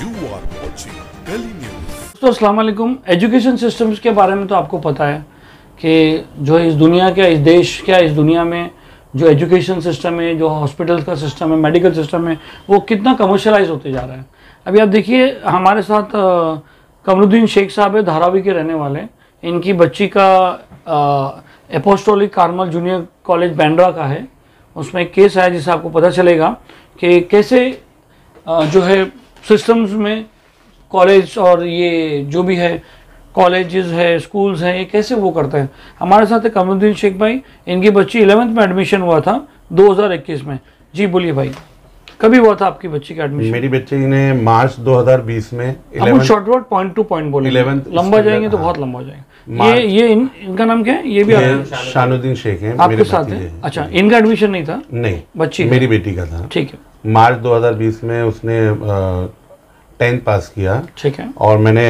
You are watching Delhi News. तो अस्सलाम वालेकुम। एजुकेशन सिस्टम्स के बारे में तो आपको पता है कि जो इस दुनिया के, इस देश के, इस दुनिया में जो एजुकेशन सिस्टम है, जो हॉस्पिटल का सिस्टम है, मेडिकल सिस्टम है, वो कितना कमर्शलाइज होते जा रहा है। अभी आप देखिए, हमारे साथ कमरुद्दीन शेख साहब है, धारावी के रहने वाले। इनकी बच्ची का Apostolic Carmel junior college Bandra का है। उसमें एक केस आया जिससे आपको पता चलेगा कि कैसे जो है सिस्टम्स में कॉलेज और ये जो भी है कॉलेजेस है, स्कूल्स हैं, ये कैसे वो करते हैं। हमारे साथ है कमरुद्दीन शेख भाई। इनकी बच्ची 11th में एडमिशन हुआ था 2021 में। जी बोलिए भाई, कभी हुआ था आपकी बच्ची का एडमिशन? मेरी बच्ची ने मार्च 2020 में short word point to point बोले, लंबा जाएंगे तो बहुत लंबा हो जाएगा। ये इनका नाम क्या है? ये भी शानुद्दीन शेख है, आपके साथ है? अच्छा, इनका एडमिशन नहीं था? नहीं, बच्ची मेरी बेटी का था। ठीक है। मार्च 2020 में उसने 10th पास किया। ठीक है। और मैंने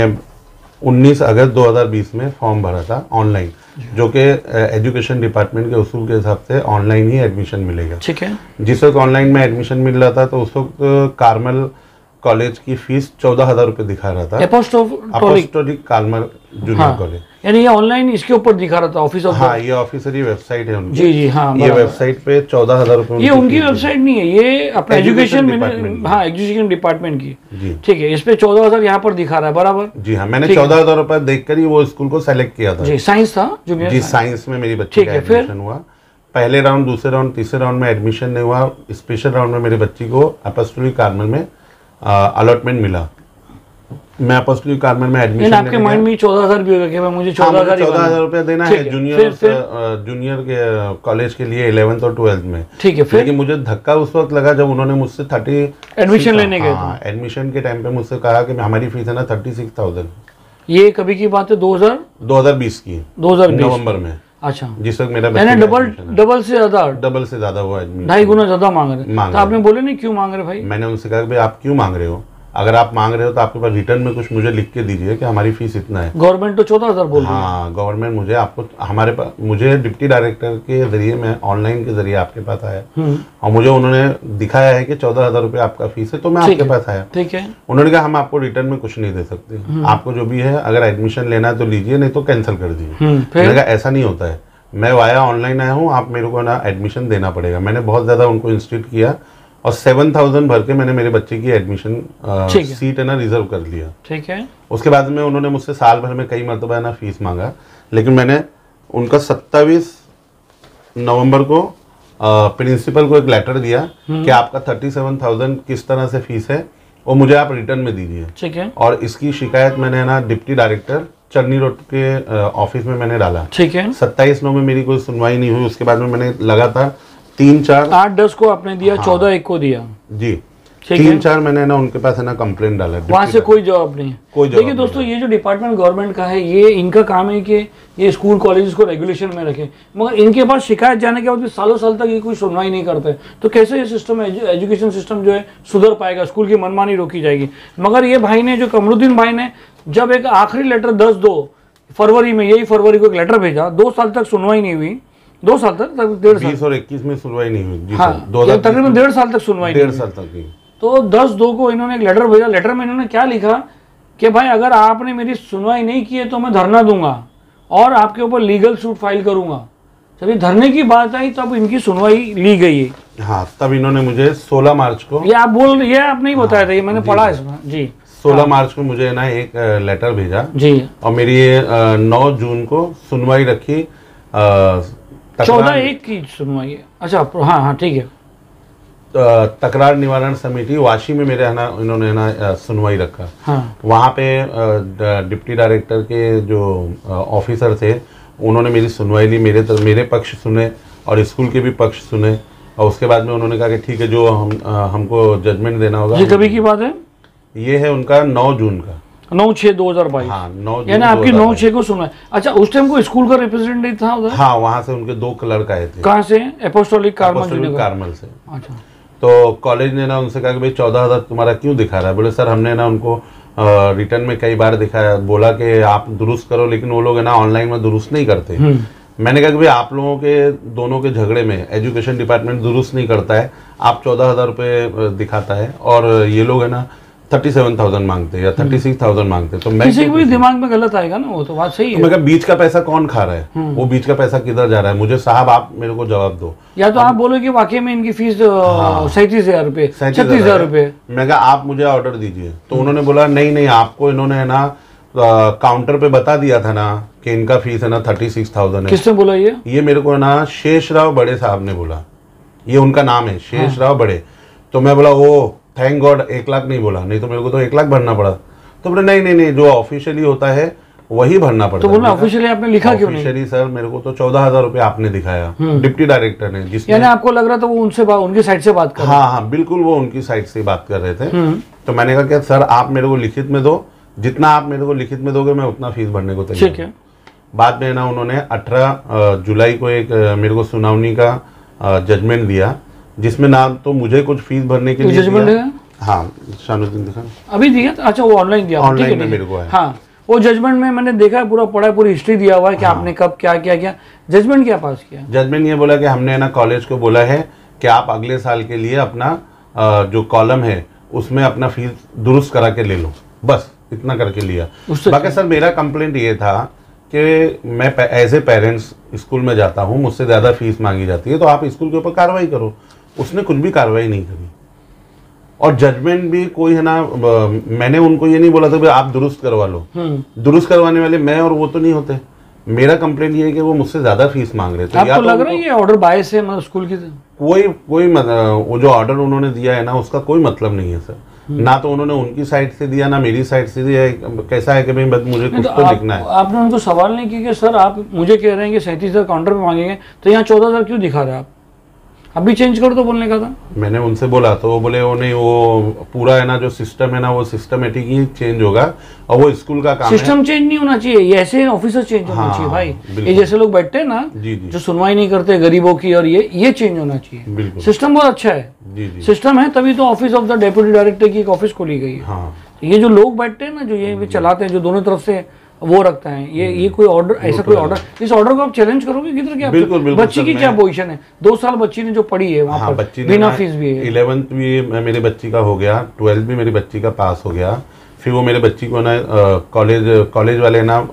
19 अगस्त 2020 में फॉर्म भरा था ऑनलाइन, जो कि एजुकेशन डिपार्टमेंट के उसूल के हिसाब से ऑनलाइन ही एडमिशन मिलेगा। ठीक है। जिस वक्त ऑनलाइन में एडमिशन मिल रहा था तो उस वक्त कार्मल कॉलेज की फीस 14,000 रुपये दिखा रहा था। एपोस्टोलिक कार्मल जूनियर कॉलेज, यानी ये ऑनलाइन इसके ऊपर दिखा रहा था ऑफिस ऑफ। हाँ, ये ऑफिशियली वेबसाइट है उनकी। जी जी हाँ, ये वेबसाइट पे 14,000 रुपये। ये उनकी वेबसाइट नहीं है, ये अपना एजुकेशन एजुकेशन डिपार्टमेंट की। जी ठीक है। इस पे 14,000 यहाँ पर दिखा रहा है, बराबर? जी हाँ, मैंने 14,000 रुपये देखकर ही वो स्कूल को सेलेक्ट किया था। जी, साइंस था जूनियर? जी, साइंस में मेरी बच्ची का एडमिशन हुआ। पहले राउंड, दूसरे राउंड, तीसरे राउंड में एडमिशन नहीं हुआ। स्पेशल राउंड में मेरी बच्ची को एपोस्टोलिक कार्मल में अलॉटमेंट मिला। मैं एपोस्टोलिक कार्मल में एडमिशन। आपके माइंड में 14,000 भी होगा कि मुझे 14,000 रुपया देना है जूनियर के कॉलेज के लिए 11th और 12th में। ठीक है। फिर लेकिन मुझे धक्का उस वक्त लगा जब उन्होंने मुझसे 30 एडमिशन लेने गए। एडमिशन के टाइम पे मुझसे कहा कि हमारी फीस है ना 36,000। ये कभी की बात है? 2020 की 2020 नवंबर में। अच्छा, जिस वक्त मेरा डबल से ज्यादा हुआ एडमिशन, 2.5 गुना ज्यादा मांग रहे। तो आपने बोले नहीं क्यों मांग रहे भाई? मैंने उनसे कहा भाई आप क्यों मांग रहे हो? अगर आप मांग रहे हो तो आपके पास रिटर्न में कुछ मुझे लिख के दीजिए कि हमारी फीस इतना है। गवर्नमेंट तो 14,000 बोल रही है। हाँ, गवर्नमेंट मुझे आपको हमारे पास, मुझे डिप्टी डायरेक्टर के जरिए, मैं ऑनलाइन के जरिए आपके पास आया और मुझे उन्होंने दिखाया है कि 14,000 रुपये आपका फीस है, तो मैं आपके पास आया। ठीक है। उन्होंने कहा हम आपको रिटर्न में कुछ नहीं दे सकते, आपको जो भी है अगर एडमिशन लेना है तो लीजिए, नहीं तो कैंसिल कर दीजिए। मैंने कहा ऐसा नहीं होता है, मैं वाया ऑनलाइन आया हूँ, आप मेरे को ना एडमिशन देना पड़ेगा। मैंने बहुत ज़्यादा उनको इंस्टीट किया और 7,000 भर के मैंने मेरे बच्चे की एडमिशन सीट है ना रिजर्व कर लिया। ठीक है। उसके बाद में उन्होंने मुझसे साल भर में कई मरतबा ना फीस मांगा, लेकिन मैंने उनका 27 नवंबर को प्रिंसिपल को एक लेटर दिया कि आपका 37,000 किस तरह से फीस है वो मुझे आप रिटर्न में दीजिए। ठीक है। और इसकी शिकायत मैंने ना डिप्टी डायरेक्टर चरनी रोड के ऑफिस में मैंने डाला। ठीक है। 27 नवंबर में मेरी कोई सुनवाई नहीं हुई। उसके बाद में मैंने लगातार 8-10 को आपने दिया, 14-1 को दिया। जी, 3-4 मैंने ना उनके पास है ना कंप्लेंट डाला, वहां से कोई जवाब नहीं है। देखिए दोस्तों, ये जो डिपार्टमेंट गवर्नमेंट का है, ये इनका काम है कि ये स्कूल कॉलेजेस को रेगुलेशन में रखे, मगर इनके पास शिकायत जाने के बाद भी सालों साल तक ये कोई सुनवाई नहीं करते। तो कैसे ये सिस्टम, एजुकेशन सिस्टम जो है सुधर पाएगा? स्कूल की मनमानी रोकी जाएगी। मगर ये भाई ने, जो कमरुद्दीन भाई ने, जब एक आखिरी लेटर 10-2 फरवरी में, यही फरवरी को एक लेटर भेजा, 2 साल तक सुनवाई नहीं हुई। 2 साल तक, 20 और 21 में सुनवाई नहीं हुई। हाँ, तकरीबन 1.5 साल तक सुनवाई, 1.5 साल तक की। तो 10-2 को इन्होंने एक लेटर भेजा। लेटर में इन्होंने क्या लिखा कि भाई अगर आपने मेरी सुनवाई नहीं की है तो मैं धरना दूंगा और आपके ऊपर लीगल सूट फाइल करूंगा। जब ये धरने की बात आई तब इनकी सुनवाई ली गई है। हाँ, तब इन्होंने मुझे 16 मार्च को, ये आप नहीं बताया था, ये मैंने पढ़ा इसमें। जी, 16 मार्च को मुझे ना एक लेटर भेजा जी, और मेरी 9 जून को सुनवाई रखी। 14-1 की सुनवाई है। अच्छा, हाँ हाँ, ठीक है। तकरार निवारण समिति वाशी में मेरे है ना, इन्होंने ना सुनवाई रखा। हाँ। वहाँ पे डिप्टी डायरेक्टर के जो ऑफिसर थे उन्होंने मेरी सुनवाई ली, मेरे पक्ष सुने और स्कूल के भी पक्ष सुने। और उसके बाद में उन्होंने कहा कि ठीक है, जो हमको जजमेंट देना होगा। ये कभी की बात है? ये है उनका 9 जून का, 9/6/2022। हाँ, 9 जून, यानी आपकी 9/6 को सुना है। अच्छा, उस टाइम को स्कूल का रिप्रेजेंटेटिव था उधर? हाँ, वहाँ से उनके 2 क्लर्क आए थे। कहाँ से? एपोस्टोलिक कार्मल से। अच्छा। तो कॉलेज ने ना उनसे कहा कि भाई 14,000 तुम्हारा क्यों दिखा रहा है? बोले सर हमने ना उनको रिटर्न में कई बार दिखाया, बोला कि आप दुरुस्त करो, लेकिन वो लोग है ना ऑनलाइन में दुरुस्त नहीं करते। मैंने कहा कि भाई आप लोगों के दोनों के झगड़े में एजुकेशन डिपार्टमेंट दुरुस्त नहीं करता है, आप 14,000 रुपये दिखाता है और ये लोग है ना 37,000 मांगते या 36,000 मांगते, तो मैं किसी भी दिमाग में गलत आएगा ना, वो तो बात सही है। तो मैं कहा बीच का पैसा कौन खा रहा है, वो बीच का पैसा किधर जा रहा है, मुझे साहब आप मेरे को जवाब दो। या तो आप बोलो कि वाकई में इनकी फीस 37,000 रुपए 36,000 रुपए। मैं कहा आप मुझे ऑर्डर दीजिए, तो उन्होंने बोला नहीं आपको इन्होंने है ना काउंटर पे बता दिया था ना कि इनका फीस है ना 36,000 है। किसने बोला ये मेरे को ना शेषराव बड़े साहब ने बोला, ये उनका नाम है शेषराव बड़े। तो मैं बोला ओ थैंक गॉड 1 लाख नहीं बोला, नहीं तो मेरे को तो 1 लाख भरना पड़ा। तो बोले नहीं जो ऑफिशियली होता है वही भरना पड़ता है। तो बोला ऑफिशियली आपने लिखा क्यों नहीं? ऑफिशियली सर मेरे को तो 14,000 रुपए आपने दिखाया, डिप्टी डायरेक्टर ने, जिसमें यानी आपको लग रहा था वो उनसे उनकी साइड से बात कर रहे? हाँ बिल्कुल वो उनकी साइड से बात कर रहे थे। तो मैंने कहा कि सर आप मेरे को लिखित में दो, जितना आप मेरे को लिखित में दोगे मैं उतना फीस भरने को तैयार हूं। बाद में ना उन्होंने 18 जुलाई को एक मेरे को सुनावनी का जजमेंट दिया, जिसमें ना तो मुझे कुछ फीस भरने के लिए दिया। हाँ शानुद्दीन दिखा अभी दिया, अच्छा वो ऑनलाइन दिया, ऑनलाइन में मेरे को है। हाँ वो जजमेंट में मैंने देखा है, पूरा पढ़ा है, पूरी हिस्ट्री दिया हुआ है कि आपने कब क्या किया। जजमेंट क्या पास किया? जजमेंट ये बोला कि हमने ना कॉलेज को बोला है कि आप अगले साल के लिए अपना जो कॉलम है उसमें अपना फीस दुरुस्त करा के ले लो, बस इतना करके लिया। बाकी सर मेरा कंप्लेंट ये था कि मैं एज ए पेरेंट्स स्कूल में जाता हूँ, मुझसे ज़्यादा फीस मांगी जाती है, तो आप स्कूल के ऊपर कार्रवाई करो। उसने कुछ भी कार्रवाई नहीं करी, और जजमेंट भी कोई है ना, मैंने उनको ये नहीं बोला था कि आप दुरुस्त करवा लो, दुरुस्त करवाने वाले मैं और वो तो नहीं होते। मेरा कंप्लेंट ये है कि वो मुझसे ज्यादा फीस मांग रहे थे। आपको लग रहा है ये ऑर्डर बायस है, मतलब स्कूल की कोई वो जो ऑर्डर उन्होंने दिया है ना उसका कोई मतलब नहीं है सर, ना तो उन्होंने उनकी साइड से दिया ना मेरी साइड से दिया। कैसा है कि भाई बस मुझे कुछ तो लिखना है। आपने उनको सवाल नहीं किया कि सर आप मुझे कह रहे हैं कि 37,000 काउंटर पे मांगेंगे, तो यहाँ 14,000 क्यों दिखा रहे हैं आप, अभी चेंज कर दो बोलने का था। मैंने उनसे बोला तो वो बोले वो नहीं, वो पूरा है ना जो सिस्टम है ना वो सिस्टमेटिक ही चेंज होगा, और वो स्कूल का काम है। सिस्टम चेंज नहीं होना चाहिए, ये ऐसे ऑफिसर चेंज होना चाहिए भाई। ये जैसे लोग बैठते हैं ना जो सुनवाई नहीं करते गरीबों की, और ये चेंज होना चाहिए। सिस्टम बहुत अच्छा है, सिस्टम है तभी तो office of the deputy director की एक ऑफिस खोली गई है। ये जो लोग बैठते हैं ना जो ये चलाते हैं, जो दोनों तरफ से वो रखता है, ये कोई ऑर्डर, ऐसा कोई ऑर्डर, इस ऑर्डर को आप चैलेंज करोगे किधर? क्या बिल्कुल, बच्ची की क्या पोजीशन है? 2 साल बच्ची ने जो पढ़ी है वहाँ पर बिना फीस भी है। 11th भी मेरी बच्ची का हो गया, 12th भी मेरी बच्ची का पास हो गया, फिर वो मेरे बच्ची को ना कॉलेज वाले ना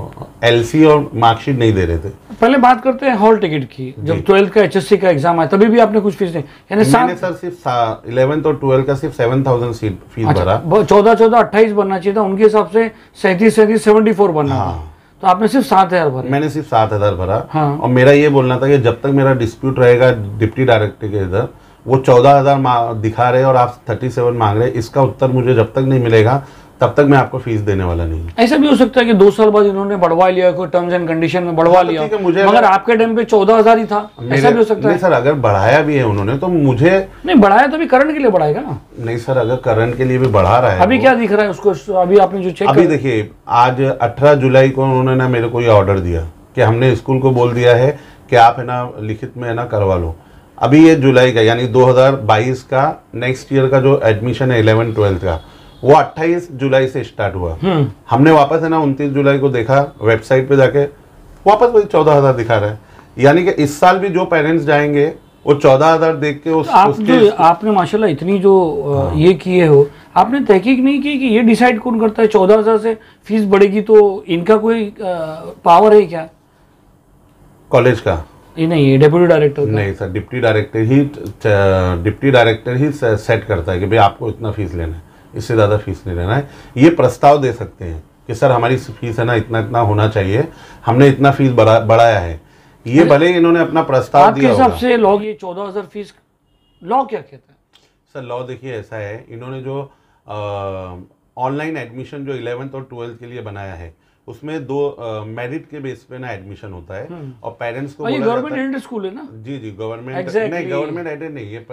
LC और मार्कशीट नहीं दे रहे थे। पहले बात करते हैं हॉल टिकट की। जब 12th का HSC का एग्जाम आया तभी भी आपने कुछ फीस नहीं, यानी मैंने सर सिर्फ 11th और 12th का सिर्फ 7,000 फीस भरा। 14,28 बनना चाहिए था, उनके हिसाब से 37,37 74 बनना था, तो आपने सिर्फ 7,000 भरा। मैंने सिर्फ 7,000 भरा। और मेरा ये बोलना था कि जब तक मेरा डिस्प्यूट रहेगा डिप्टी डायरेक्टर के इधर, वो 14,000 दिखा रहे और आप 37 मांग रहे, इसका उत्तर मुझे जब तक नहीं मिलेगा तब तक मैं आपको फीस देने वाला नहीं। ऐसा भी हो सकता है कि 2 साल बाद इन्होंने बढ़वा लिया, कोई टर्म्स एंड कंडीशन में बढ़वा लिया, मगर आपके टाइम पे 14,000 ही था, ऐसा भी हो सकता है। नहीं सर, अगर बढ़ाया भी है उन्होंने तो मुझे नहीं बढ़ाया तो भी करंट के लिए बढ़ाएगा ना। नहीं सर, अगर करंट के लिए भी बढ़ा रहा है, अभी क्या दिख रहा है उसको, अभी आपने जो चेक, अभी देखिए आज 18 जुलाई को उन्होंने ना मेरे को ये ऑर्डर दिया कि हमने स्कूल को बोल दिया है कि आप है ना लिखित में है ना करवा लो। अभी ये जुलाई का यानी 2022 का नेक्स्ट ईयर का जो एडमिशन है 11th-12th का, वो 28 जुलाई से स्टार्ट हुआ। हमने वापस है ना 29 जुलाई को देखा वेबसाइट पे जाके, वापस वही 14,000 दिखा रहा है। यानी कि इस साल भी जो पेरेंट्स जाएंगे वो 14,000 देख के आपने माशाल्लाह इतनी जो ये किए हो, आपने तहकीक नहीं की कि ये डिसाइड कौन करता है 14,000 से फीस बढ़ेगी तो इनका कोई पावर है क्या कॉलेज का? ये नहीं, डेप्यूटी डायरेक्टर नहीं सर, डिप्टी डायरेक्टर ही सेट करता है कि भाई आपको इतना फीस लेना है, इससे ज़्यादा फीस नहीं लेना है। ये प्रस्ताव दे सकते हैं कि सर हमारी फीस है ना इतना इतना होना चाहिए, हमने इतना फीस बढ़ाया है। ये भले इन्होंने अपना प्रस्ताव दिया होगा। आपके हिसाब से लॉ ये 14,000 फीस, लॉ क्या कहता है सर? लॉ देखिए ऐसा है, इन्होंने जो ऑनलाइन एडमिशन जो 11th और 12th के लिए बनाया है उसमें 2 मेरिट के बेस पे ना एडमिशन होता है, और पेरेंट्स को गवर्नमेंट एडेड स्कूल है ना? जी गवर्नमेंट नहीं, गवर्नमेंट एडेड नहीं, ये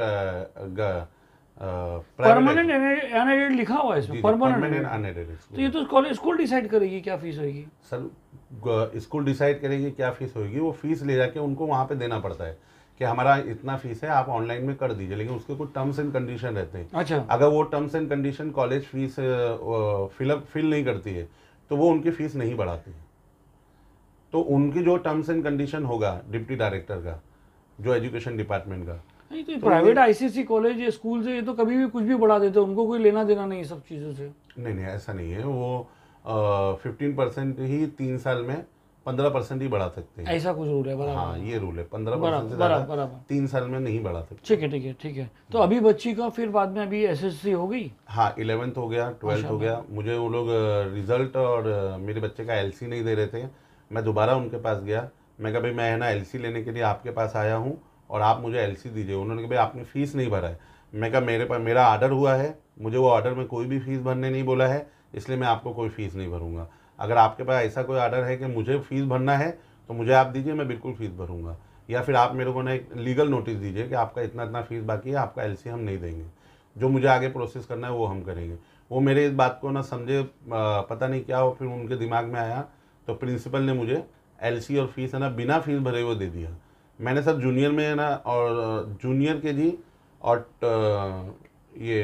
परमानेंट अनएडेड लिखा हुआ है इसमें, परमानेंट अनएडेड। तो ये तो कॉलेज स्कूल डिसाइड करेगी क्या फीस होगी सर? स्कूल डिसाइड करेगी क्या फीस होगी, वो फीस ले जाके उनको वहाँ पे देना पड़ता है कि हमारा इतना फीस है, आप ऑनलाइन में कर दीजिए, लेकिन उसके कुछ टर्म्स एंड कंडीशन रहते हैं। अच्छा, अगर वो terms and condition college fees fill नहीं करती है तो वो उनकी फीस नहीं बढ़ाती है। तो उनकी जो टर्म्स एंड कंडीशन होगा डिप्टी डायरेक्टर का, जो एजुकेशन डिपार्टमेंट का, नहीं तो प्राइवेट आईसीएसई कॉलेज या स्कूल से ये तो कभी भी कुछ भी बढ़ा देते हैं, उनको कोई लेना देना नहीं सब चीज़ों से। नहीं ऐसा नहीं है, वो 15% ही 3 साल में 15% ही बढ़ा सकते हैं, ऐसा कुछ रूल है? बराबर। हाँ ये रूल है, 15% से ज़्यादा 3 साल में नहीं बढ़ा सकते। ठीक है ठीक है ठीक है। तो अभी बच्ची का फिर बाद में अभी एसएससी हो गई? हाँ 11th हो गया, 12th हो गया। मुझे वो लोग रिजल्ट और मेरे बच्चे का एलसी नहीं दे रहे थे। मैं दोबारा उनके पास गया, मैं कहा भाई मैं है ना एलसी लेने के लिए आपके पास आया हूँ और आप मुझे एलसी दीजिए। उन्होंने कहा भाई आपने फ़ीस नहीं भरा है। मैं कहा मेरे पास मेरा ऑर्डर हुआ है, मुझे वो ऑर्डर में कोई भी फ़ीस भरने नहीं बोला है, इसलिए मैं आपको कोई फ़ीस नहीं भरूंगा। अगर आपके पास ऐसा कोई ऑर्डर है कि मुझे फ़ीस भरना है तो मुझे आप दीजिए, मैं बिल्कुल फ़ीस भरूंगा, या फिर आप मेरे को ना एक लीगल नोटिस दीजिए कि आपका इतना इतना फ़ीस बाकी है, आपका एलसी हम नहीं देंगे, जो मुझे आगे प्रोसेस करना है वो हम करेंगे। वो मेरे इस बात को ना समझे, पता नहीं क्या हो, फिर उनके दिमाग में आया तो प्रिंसिपल ने मुझे एलसी और फीस है ना बिना फीस भरे हुए दे दिया। मैंने सर जूनियर में है ना, और जूनियर के जी और ये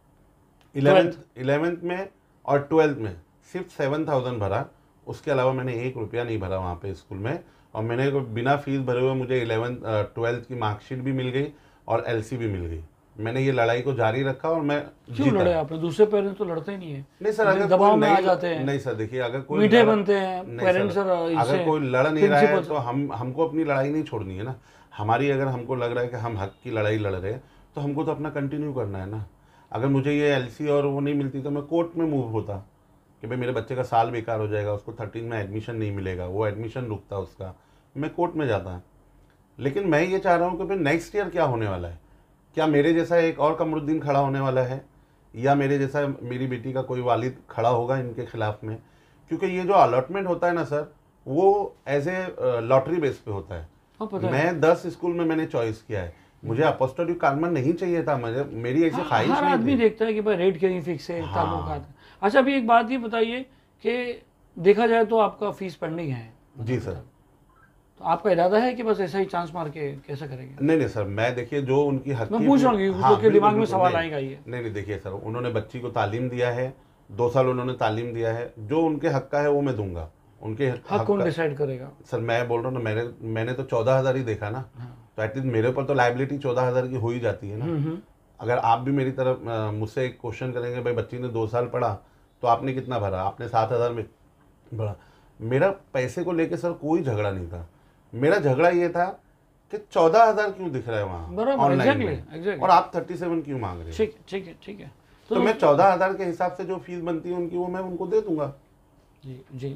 11th में और 12th में सिर्फ 7,000 भरा, उसके अलावा मैंने 1 रुपया नहीं भरा वहाँ पे स्कूल में। और मैंने बिना फीस भरे हुए मुझे 12th की मार्कशीट भी मिल गई और एलसी भी मिल गई। मैंने ये लड़ाई को जारी रखा और मैं क्यों लड़े आपने? दूसरे पेरेंट्स तो लड़ते ही नहीं है। नहीं सर, अगर दबाव में आ जाते हैं। नहीं सर देखिए, अगर कोई मीठे बनते हैं पेरेंट्स, अगर कोई लड़ नहीं रहा है तो हमको अपनी लड़ाई नहीं छोड़नी है ना। हमारी अगर हमको लग रहा है कि हम हक की लड़ाई लड़ रहे हैं तो हमको तो अपना कंटिन्यू करना है ना। अगर मुझे ये एलसी और वो नहीं मिलती तो मैं कोर्ट में मूव होता कि भाई मेरे बच्चे का साल बेकार हो जाएगा, उसको 13 में एडमिशन नहीं मिलेगा, वो एडमिशन रुकता उसका, मैं कोर्ट में जाता। लेकिन मैं ये चाह रहा हूँ कि भाई नेक्स्ट ईयर क्या होने वाला है, क्या मेरे जैसा एक और कमरुद्दीन खड़ा होने वाला है, या मेरे जैसा मेरी बेटी का कोई वालिद खड़ा होगा इनके खिलाफ में? क्योंकि ये जो अलॉटमेंट होता है ना सर, वो एज ए लॉटरी बेस पे होता है। मैं 10 स्कूल में मैंने चॉइस किया है, मुझे अपोस्टोलिक कार्बन नहीं चाहिए था, मुझे मेरी ऐसी ख्वाहिश नहीं थी। हर आदमी देखता है कि भाई रेट कहीं फिक्स है, ताल्लुकात है। अच्छा अभी एक बात ये बताइए कि देखा जाए तो आपका फीस पेंडिंग है? जी सर। तो आपका इरादा है कि बस ऐसा ही चांस मार के कैसे करेंगे? नहीं सर, मैं देखिए जो उनकी हक, मैं पूछ रहा हूँ क्योंकि दिमाग में सवाल आएगा ये। नहीं देखिए सर, उन्होंने बच्ची को तालीम दिया है, 2 साल उन्होंने तालीम दिया है, जो उनके हक का है वो मैं दूंगा। उनके हक कौन डिसाइड करेगा? सर मैं बोल रहा हूँ ना, मैंने तो 14,000 ही देखा ना, तो एटलीस्ट मेरे ऊपर तो लाइबिलिटी 14,000 की हो ही जाती है ना। अगर आप भी मेरी तरफ मुझसे एक क्वेश्चन करेंगे, भाई बच्ची ने 2 साल पढ़ा तो आपने कितना भरा, आपने 7,000 में भरा। मेरा पैसे को लेके सर कोई झगड़ा नहीं था, मेरा झगड़ा ये था कि 14,000 क्यों दिख रहा है वहाँ ऑनलाइन में, और आप 37 क्यों मांग रहे हैं? ठीक है। तो मैं 14,000 के हिसाब से जो फीस बनती है उनकी, वो मैं उनको दे दूंगा। जी।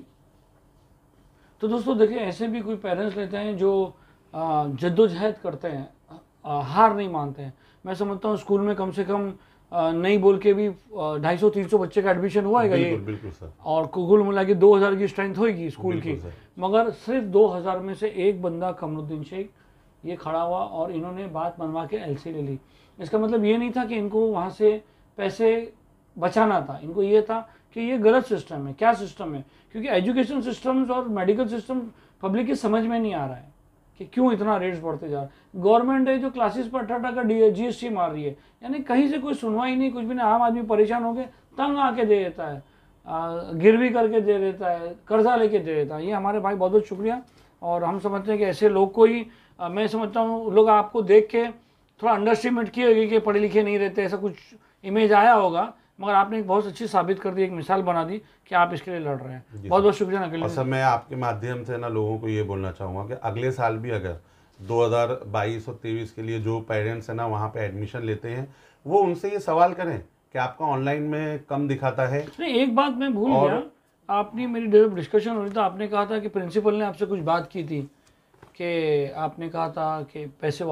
तो दोस्तों देखिए, ऐसे भी कोई पेरेंट्स लेते हैं जो जद्दोजहद करते हैं, हार नहीं मानते हैं। मैं समझता हूँ स्कूल में कम से कम नहीं बोल के भी 250-300 बच्चे का एडमिशन हुआ है ये, बिल्कुल सर, और कुल मिला के 2,000 की स्ट्रेंथ होगी स्कूल की, मगर सिर्फ 2,000 में से एक बंदा कमरुद्दीन शेख ये खड़ा हुआ और इन्होंने बात मनवा के एलसी ले ली। इसका मतलब ये नहीं था कि इनको वहाँ से पैसे बचाना था, इनको ये था कि ये गलत सिस्टम है। क्या सिस्टम है? क्योंकि एजुकेशन सिस्टम्स और मेडिकल सिस्टम पब्लिक की समझ में नहीं आ रहा है कि क्यों इतना रेट्स बढ़ते जा रहा है। गवर्नमेंट है जो क्लासेस पर 18 का जीएसटी मार रही है, यानी कहीं से कोई सुनवाई नहीं, कुछ भी नहीं। आम आदमी परेशान हो गए, तंग आके दे देता है, गिरवी करके दे देता है, कर्जा लेके दे देता है। ये हमारे भाई बहुत बहुत शुक्रिया। और हम समझते हैं कि ऐसे लोग को ही मैं समझता हूँ लोग आपको देख के थोड़ा अंडरस्टिमेट किए होगी कि पढ़े लिखे नहीं रहते, ऐसा कुछ इमेज आया होगा, मगर आपने एक बहुत अच्छी साबित कर दी, एक मिसाल बना दी कि आप इसके लिए लड़ रहे हैं। बहुत बहुत शुक्रिया नकील। और सर मैं आपके माध्यम से ना लोगों को ये बोलना चाहूँगा कि अगले साल भी अगर 2022 और 23 के लिए जो पेरेंट्स हैं ना वहाँ पे एडमिशन लेते हैं, वो उनसे ये सवाल करें कि आपका ऑनलाइन में कम दिखाता है। नहीं, एक बात मैं भूल गया, आपने मेरी डिस्कशन हो रही था, आपने कहा था कि प्रिंसिपल ने आपसे कुछ बात की थी कि आपने कहा था कि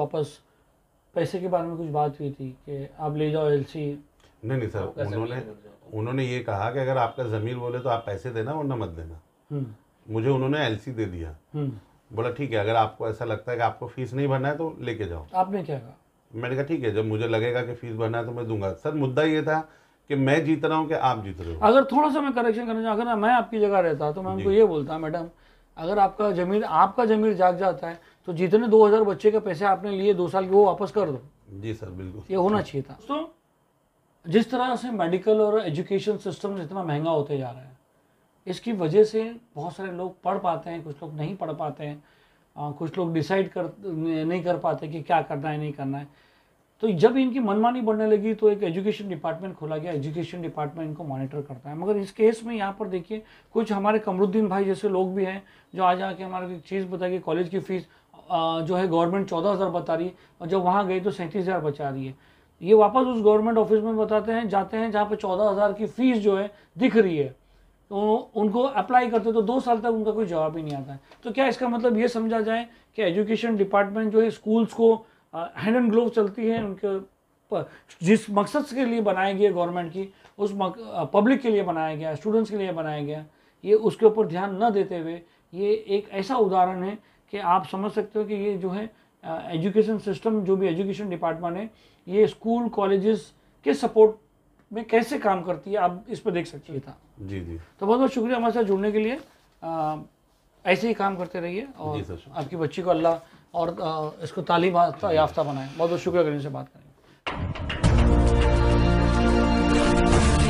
पैसे के बारे में कुछ बात हुई थी कि आप ले जाओ एलसी। नहीं सर, उन्होंने ये कहा कि अगर आपका ज़मीर बोले तो आप पैसे देना वरना मत देना। मुझे उन्होंने एलसी दे दिया, बोला ठीक है अगर आपको ऐसा लगता है कि आपको फीस नहीं भरना है तो लेके जाओ। आपने क्या कहा? मैंने कहा ठीक है, जब मुझे लगेगा कि फीस भरना है तो मैं दूंगा। सर मुद्दा ये था कि मैं जीत रहा हूँ कि आप जीत रहे हो। अगर थोड़ा सा मैं करेक्शन करना चाहूँ, अगर मैं आपकी जगह रहता तो मैं उनको ये बोलता, मैडम अगर आपका जमीर जाग जाता है तो जितने 2,000 बच्चे के पैसे आपने लिए 2 साल के वो वापस कर दो। जी सर बिल्कुल, ये होना चाहिए था। तो जिस तरह से मेडिकल और एजुकेशन सिस्टम इतना महंगा होते जा रहा है, इसकी वजह से बहुत सारे लोग पढ़ पाते हैं, कुछ लोग नहीं पढ़ पाते हैं, कुछ लोग डिसाइड नहीं कर पाते कि क्या करना है नहीं करना है। तो जब इनकी मनमानी बढ़ने लगी तो एक एजुकेशन डिपार्टमेंट खोला गया, एजुकेशन डिपार्टमेंट इनको मॉनिटर करता है। मगर इस केस में यहाँ पर देखिए कुछ हमारे कमरुद्दीन भाई जैसे लोग भी हैं जो आ जाके हमारे एक चीज़ बताइए, कॉलेज की फ़ीस जो है गवर्नमेंट 14,000 बता रही है और जब वहाँ गई तो 37,000 बचा रही है। ये वापस उस गवर्नमेंट ऑफिस में बताते हैं, जाते हैं जहाँ पर 14,000 की फ़ीस जो है दिख रही है, तो उनको अप्लाई करते तो 2 साल तक उनका कोई जवाब ही नहीं आता है। तो क्या इसका मतलब ये समझा जाए कि एजुकेशन डिपार्टमेंट जो है स्कूल्स को हैंड एंड ग्लोव चलती है, उनके जिस मकसद के लिए बनाया गया गवर्नमेंट की, उस पब्लिक के लिए बनाया गया, स्टूडेंट्स के लिए बनाया गया, ये उसके ऊपर ध्यान न देते हुए ये एक ऐसा उदाहरण है कि आप समझ सकते हो कि ये जो है एजुकेशन सिस्टम, जो भी एजुकेशन डिपार्टमेंट है, ये स्कूल कॉलेजेस के सपोर्ट में कैसे काम करती है, आप इस पर देख सकते था। जी जी। तो बहुत बहुत शुक्रिया हमारे साथ जुड़ने के लिए। ऐसे ही काम करते रहिए और आपकी बच्ची को अल्लाह और इसको तालीम याफ्ता बनाए। बहुत बहुत शुक्रिया करने से बात करेंगे।